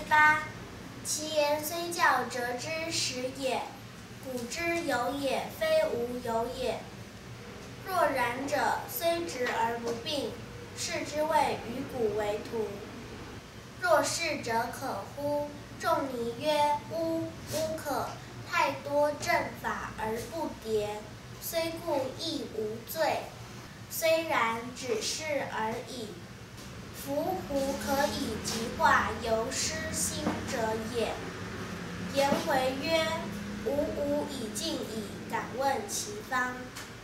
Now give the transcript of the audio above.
八。其言虽教则之始也，古之有也，非无有也。若然者，虽直而不并，是之谓与古为图。若是者可乎？仲尼曰：吾可。太多正法而不迭，虽故亦无罪。虽然，只是而已。夫胡可以极化由失心者也？颜回曰：吾已尽矣，敢问其方。